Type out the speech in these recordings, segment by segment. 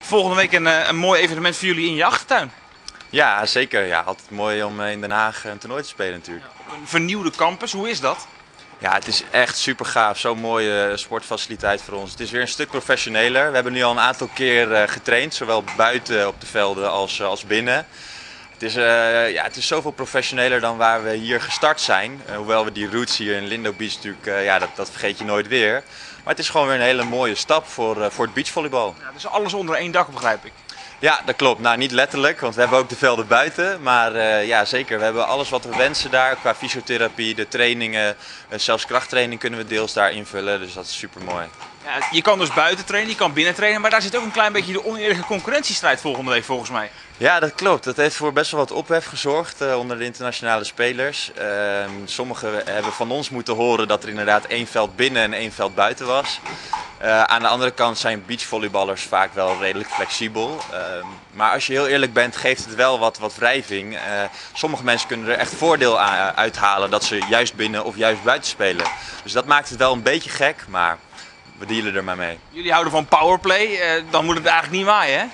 Volgende week een mooi evenement voor jullie in je achtertuin. Ja, zeker. Ja, altijd mooi om in Den Haag een toernooi te spelen natuurlijk. Een vernieuwde campus, hoe is dat? Ja, het is echt super gaaf. Zo'n mooie sportfaciliteit voor ons. Het is weer een stuk professioneler. We hebben nu al een aantal keer getraind, zowel buiten op de velden als binnen. Het is zoveel professioneler dan waar we hier gestart zijn. Hoewel we die roots hier in Lindo Beach natuurlijk, dat vergeet je nooit weer. Maar het is gewoon weer een hele mooie stap voor het beachvolleybal. Ja, dus alles onder één dak, begrijp ik. Ja, dat klopt. Nou, niet letterlijk, want we hebben ook de velden buiten. Maar ja, zeker. We hebben alles wat we wensen daar. Qua fysiotherapie, de trainingen, zelfs krachttraining kunnen we deels daar invullen. Dus dat is super mooi. Ja, je kan dus buiten trainen, je kan binnen trainen, maar daar zit ook een klein beetje de oneerlijke concurrentiestrijd volgende week volgens mij. Ja, dat klopt. Dat heeft voor best wel wat ophef gezorgd onder de internationale spelers. Sommigen hebben van ons moeten horen dat er inderdaad één veld binnen en één veld buiten was. Aan de andere kant zijn beachvolleyballers vaak wel redelijk flexibel. Maar als je heel eerlijk bent, geeft het wel wat wrijving. Sommige mensen kunnen er echt voordeel uithalen dat ze juist binnen of juist buiten spelen. Dus dat maakt het wel een beetje gek, maar we dealen er maar mee. Jullie houden van powerplay, dan moet het eigenlijk niet waaien, hè?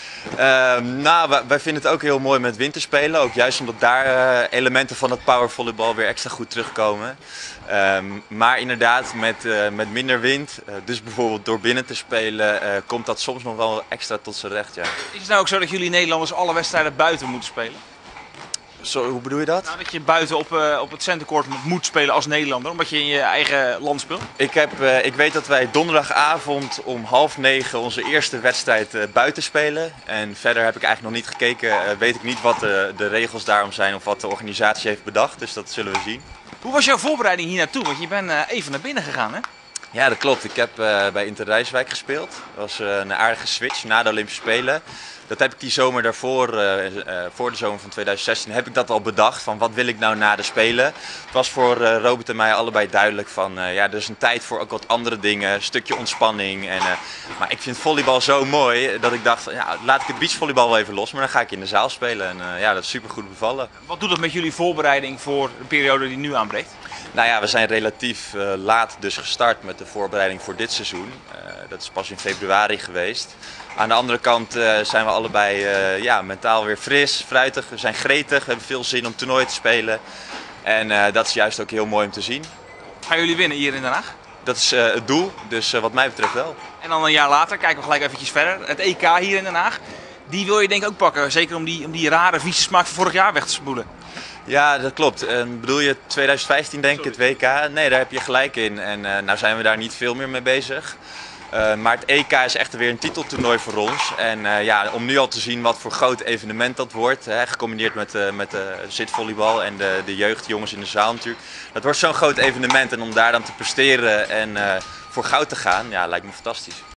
Wij vinden het ook heel mooi met winterspelen. Ook juist omdat daar elementen van het powervolleybal weer extra goed terugkomen. Maar inderdaad, met minder wind, dus bijvoorbeeld door binnen te spelen, komt dat soms nog wel extra tot zijn recht. Ja. Is het nou ook zo dat jullie Nederlanders alle wedstrijden buiten moeten spelen? Hoe bedoel je dat? Nou, dat je buiten op het centercourt moet spelen als Nederlander, omdat je in je eigen land speelt? Ik weet dat wij donderdagavond om 20:30 onze eerste wedstrijd buiten spelen. En verder heb ik eigenlijk nog niet gekeken, weet ik niet wat de regels daarom zijn of wat de organisatie heeft bedacht. Dus dat zullen we zien. Hoe was jouw voorbereiding hier naartoe? Want je bent even naar binnen gegaan, hè? Ja, dat klopt. Ik heb bij Inter Rijswijk gespeeld. Dat was een aardige switch na de Olympische Spelen. Dat heb ik die zomer daarvoor, voor de zomer van 2016, heb ik dat al bedacht. Van wat wil ik nou na de Spelen? Het was voor Robert en mij allebei duidelijk van, ja, er is een tijd voor ook wat andere dingen. Een stukje ontspanning. Maar ik vind volleybal zo mooi dat ik dacht, van, ja, laat ik het beachvolleybal wel even los. Maar dan ga ik in de zaal spelen. En ja, dat is super goed bevallen. Wat doet dat met jullie voorbereiding voor de periode die nu aanbreekt? Nou ja, we zijn relatief laat dus gestart met de voorbereiding voor dit seizoen. Dat is pas in februari geweest. Aan de andere kant zijn we allebei mentaal weer fris, fruitig. We zijn gretig, we hebben veel zin om toernooi te spelen. En dat is juist ook heel mooi om te zien. Gaan jullie winnen hier in Den Haag? Dat is het doel, dus wat mij betreft wel. En dan een jaar later kijken we gelijk eventjes verder. Het EK hier in Den Haag, die wil je denk ik ook pakken. Zeker om die rare vieze smaak van vorig jaar weg te spoelen. Ja, dat klopt. Bedoel je 2015 denk ik, het WK? Nee, daar heb je gelijk in. En nou zijn we daar niet veel meer mee bezig. Maar het EK is echt weer een titeltoernooi voor ons. En om nu al te zien wat voor groot evenement dat wordt, gecombineerd met de zitvolleybal en de jeugdjongens in de zaal natuurlijk. Dat wordt zo'n groot evenement en om daar dan te presteren en voor goud te gaan, ja, lijkt me fantastisch.